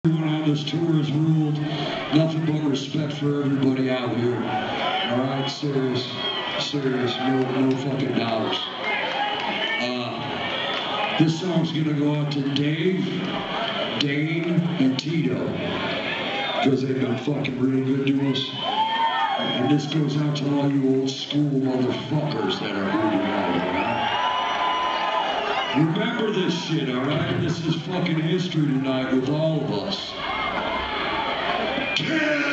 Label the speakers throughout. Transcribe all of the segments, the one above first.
Speaker 1: Everyone on this tour has ruled. Nothing but respect for everybody out here. All right, serious, no fucking dollars. This song's gonna go out to Dave, Dane, and Tito because they've been fucking real good to us. And this goes out to all you old school motherfuckers that are here tonight, all right? Remember this shit, all right? This is fucking history tonight with all of us. Kill!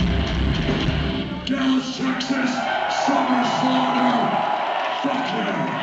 Speaker 1: Dallas, Texas, Summer Slaughter. Fuck yeah.